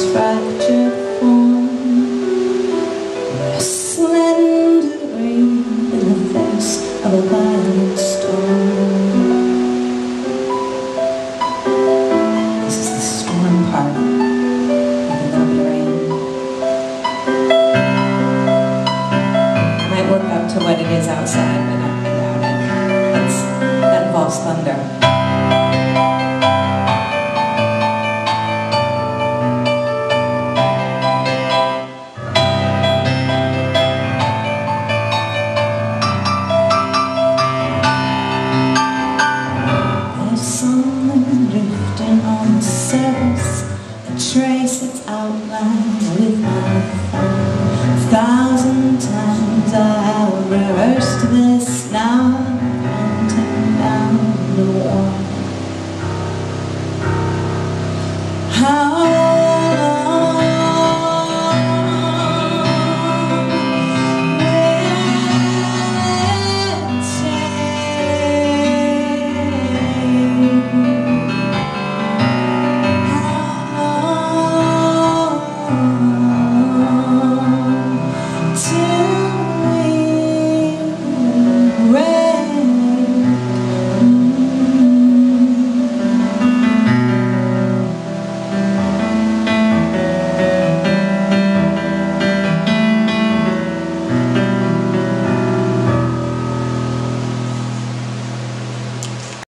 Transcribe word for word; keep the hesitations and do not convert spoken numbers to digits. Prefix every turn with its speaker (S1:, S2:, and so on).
S1: fractured form, a slender grain in the face of a violent storm. This is the storm part, even though we rain. I might work up to what it is outside, but I doubt it. That's, that involves thunder. Drifting on the surface, a trace its outline with my thumb. A thousand times I have rehearsed this now.